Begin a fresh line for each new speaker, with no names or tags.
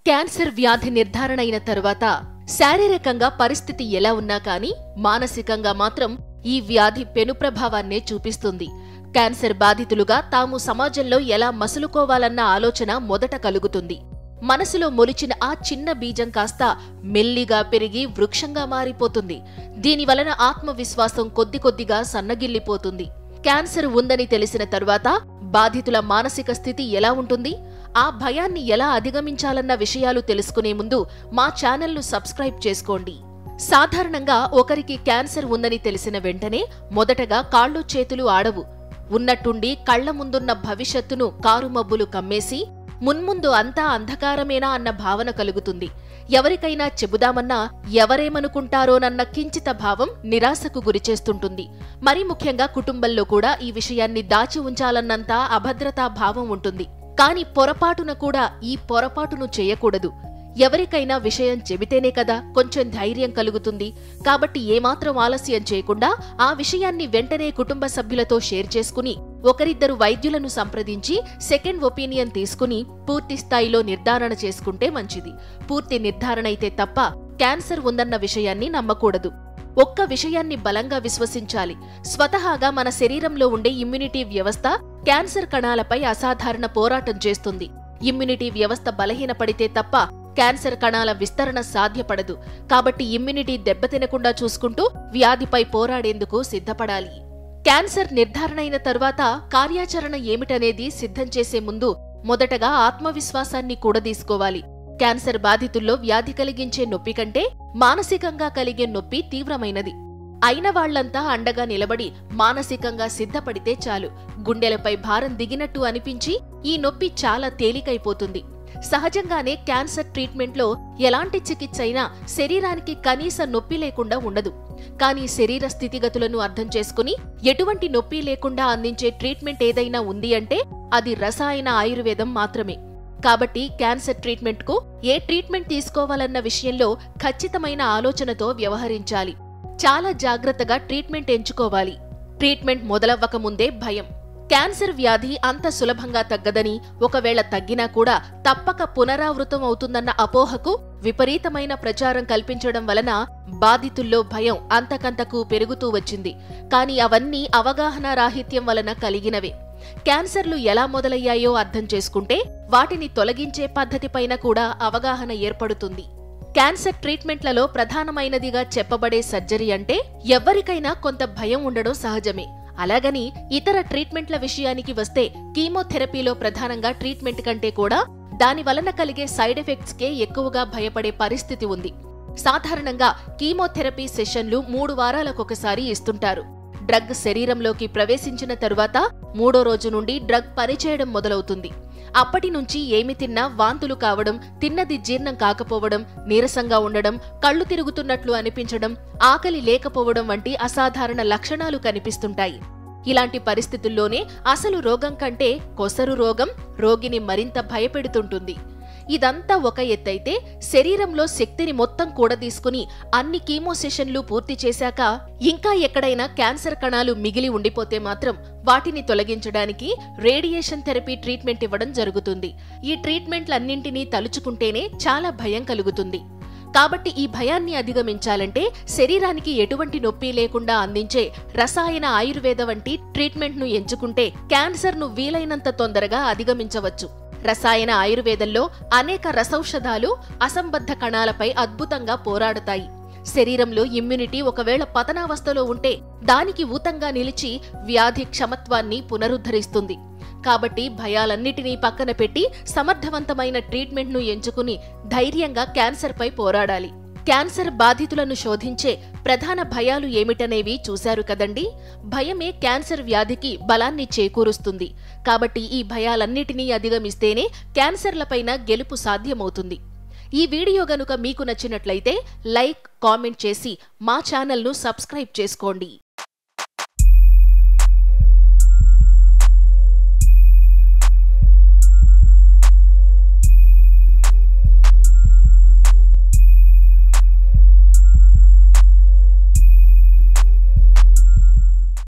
Cancer వ్యాధి నిర్ధారణ అయిన తరువాత శారీరకంగా పరిస్థితి ఎలా ఉన్నా కానీ మానసికంగా మాత్రం ఈ వ్యాధి పెను ప్రభావాన్నే చూపిస్తుంది. క్యాన్సర్ బాధితులుగా తాము సమాజంలో ఎలా మసులుకోవాలన్న ఆలోచన మొదట కలుగుతుంది. మనసులో మొలిచిన ఆ చిన్న బీజం కాస్త మెల్లిగా పెరిగి వృక్షంగా మారిపోతుంది. దీనివలన ఆత్మవిశ్వాసం కొద్ది కొద్దిగా సన్నగిల్లిపోతుంది. క్యాన్సర్ ఉందని తెలిసిన తరువాత బాధితుల మానసిక స్థితి ఎలా ఉంటుంది, ఆ భయాన్ని ఎలా అధిగమించాలన్న విషయాలు తెలుసుకునే ముందు మా ఛానల్ను సబ్స్క్రైబ్ చేసుకోండి. సాధారణంగా ఒకరికి క్యాన్సర్ ఉందని తెలిసిన వెంటనే మొదటగా కాళ్ళు చేతులు ఆడవు. ఉన్నట్టుండి కళ్ల ముందున్న భవిష్యత్తును కారుమబ్బులు కమ్మేసి మున్ముందు అంతా అంధకారమేనా అన్న భావన కలుగుతుంది. ఎవరికైనా చెబుదామన్నా ఎవరేమనుకుంటారోనన్న కించిత భావం నిరాశకు గురిచేస్తుంటుంది. మరీ ముఖ్యంగా కుటుంబంలో కూడా ఈ విషయాన్ని దాచి ఉంచాలన్నంత అభద్రతా భావం ఉంటుంది. కాని పొరపాటున కూడా ఈ పొరపాటును చేయకూడదు. ఎవరికైనా విషయం చెబితేనే కదా కొంచెం ధైర్యం కలుగుతుంది. కాబట్టి ఏమాత్రం ఆలస్యం చేయకుండా ఆ విషయాన్ని వెంటనే కుటుంబ సభ్యులతో షేర్ చేసుకుని ఒకరిద్దరు వైద్యులను సంప్రదించి సెకండ్ ఒపీనియన్ తీసుకుని పూర్తి స్థాయిలో నిర్ధారణ చేసుకుంటే మంచిది. పూర్తి నిర్ధారణ అయితే తప్ప క్యాన్సర్ ఉందన్న విషయాన్ని నమ్మకూడదు. ఒక్క విషయాన్ని బలంగా విశ్వసించాలి. స్వతహాగా మన శరీరంలో ఉండే ఇమ్యూనిటీ వ్యవస్థ క్యాన్సర్ కణాలపై అసాధారణ పోరాటం చేస్తుంది. ఇమ్యూనిటీ వ్యవస్థ బలహీనపడితే తప్ప క్యాన్సర్ కణాల విస్తరణ సాధ్యపడదు. కాబట్టి ఇమ్యూనిటీ దెబ్బతినకుండా చూసుకుంటూ వ్యాధిపై పోరాడేందుకు సిద్ధపడాలి. క్యాన్సర్ నిర్ధారణ అయిన తరువాత కార్యాచరణ ఏమిటనేది సిద్ధం చేసే ముందు మొదటగా ఆత్మవిశ్వాసాన్ని కూడదీసుకోవాలి. క్యాన్సర్ బాధితుల్లో వ్యాధి కలిగించే నొప్పి కంటే మానసికంగా కలిగే నొప్పి తీవ్రమైనది. అయిన వాళ్లంతా అండగా నిలబడి మానసికంగా సిద్ధపడితే చాలు. గుండెలపై భారం దిగినట్టు అనిపించి ఈ నొప్పి చాలా తేలికైపోతుంది. సహజంగానే క్యాన్సర్ ట్రీట్మెంట్లో ఎలాంటి చికిత్స అయినా శరీరానికి కనీస నొప్పి లేకుండా ఉండదు. కానీ శరీర స్థితిగతులను అర్థం చేసుకుని ఎటువంటి నొప్పి లేకుండా అందించే ట్రీట్మెంట్ ఏదైనా ఉంది అంటే అది రసాయన ఆయుర్వేదం మాత్రమే. కాబట్టి క్యాన్సర్ ట్రీట్మెంట్కు ఏ ట్రీట్మెంట్ తీసుకోవాలన్న విషయంలో ఖచ్చితమైన ఆలోచనతో వ్యవహరించాలి. చాలా జాగ్రత్తగా ట్రీట్మెంట్ ఎంచుకోవాలి. ట్రీట్మెంట్ మొదలవ్వక ముందే భయం. క్యాన్సర్ వ్యాధి అంత సులభంగా తగ్గదని, ఒకవేళ తగ్గినా కూడా తప్పక పునరావృతం అవుతుందన్న అపోహకు విపరీతమైన ప్రచారం కల్పించడం వలన బాధితుల్లో భయం అంతకంతకు పెరుగుతూ వచ్చింది. కానీ అవన్నీ అవగాహన రాహిత్యం వలన కలిగినవే. క్యాన్సర్లు ఎలా మొదలయ్యాయో అర్థం చేసుకుంటే వాటిని తొలగించే పద్ధతిపైన కూడా అవగాహన ఏర్పడుతుంది. క్యాన్సర్ ట్రీట్మెంట్లలో ప్రధానమైనదిగా చెప్పబడే సర్జరీ అంటే ఎవ్వరికైనా కొంత భయం ఉండడం సహజమే. అలాగని ఇతర ట్రీట్మెంట్ల విషయానికి వస్తే కీమోథెరపీలో ప్రధానంగా ట్రీట్మెంట్ కంటే కూడా దాని వలన కలిగే సైడ్ ఎఫెక్ట్స్కే ఎక్కువగా భయపడే పరిస్థితి ఉంది. సాధారణంగా కీమోథెరపీ సెషన్లు 3 వారాలకొకసారి ఇస్తుంటారు. డ్రగ్ శరీరంలోకి ప్రవేశించిన తరువాత 3వ రోజు నుండి డ్రగ్ పనిచేయడం మొదలవుతుంది. అప్పటి నుంచి ఏమి తిన్నా వాంతులు కావడం, తిన్నది జీర్ణం కాకపోవడం, నీరసంగా ఉండడం, కళ్ళు తిరుగుతున్నట్లు అనిపించడం, ఆకలి లేకపోవడం వంటి అసాధారణ లక్షణాలు కనిపిస్తుంటాయి. ఇలాంటి పరిస్థితుల్లోనే అసలు రోగం కంటే కొసరు రోగం రోగిని మరింత భయపెడుతుంటుంది. ఇదంతా ఒక ఎత్తైతే శరీరంలో శక్తిని మొత్తం కూడదీసుకుని అన్ని కీమో సెషన్లు పూర్తి చేశాక ఇంకా ఎక్కడైనా క్యాన్సర్ కణాలు మిగిలి ఉండిపోతే మాత్రం వాటిని తొలగించడానికి రేడియేషన్ థెరపీ ట్రీట్మెంట్ ఇవ్వడం జరుగుతుంది. ఈ ట్రీట్మెంట్లన్నింటినీ తలుచుకుంటేనే చాలా భయం కలుగుతుంది. కాబట్టి ఈ భయాన్ని అధిగమించాలంటే శరీరానికి ఎటువంటి నొప్పి లేకుండా అందించే రసాయన ఆయుర్వేద వంటి ట్రీట్మెంట్ను ఎంచుకుంటే క్యాన్సర్ను వీలైనంత తొందరగా అధిగమించవచ్చు. రసాయన ఆయుర్వేదంలో అనేక రసౌషధాలు అసంబద్ధ కణాలపై అద్భుతంగా పోరాడతాయి. శరీరంలో ఇమ్యూనిటీ ఒకవేళ పతనావస్థలో ఉంటే దానికి ఊతంగా నిలిచి వ్యాధి క్షమత్వాన్ని పునరుద్ధరిస్తుంది. కాబట్టి భయాలన్నిటినీ పక్కన పెట్టి సమర్థవంతమైన ట్రీట్మెంట్ను ఎంచుకుని ధైర్యంగా క్యాన్సర్పై పోరాడాలి. క్యాన్సర్ బాధితులను శోధించే ప్రధాన భయాలు ఏమిటనేవి చూశారు కదండి. భయమే క్యాన్సర్ వ్యాధికి బలాన్ని చేకూరుస్తుంది. కాబట్టి ఈ భయాలన్నిటినీ అధిగమిస్తేనే క్యాన్సర్లపైన గెలుపు సాధ్యమవుతుంది. ఈ వీడియో గనుక మీకు నచ్చినట్లయితే లైక్, కామెంట్ చేసి మా ఛానల్ను సబ్స్క్రైబ్ చేసుకోండి.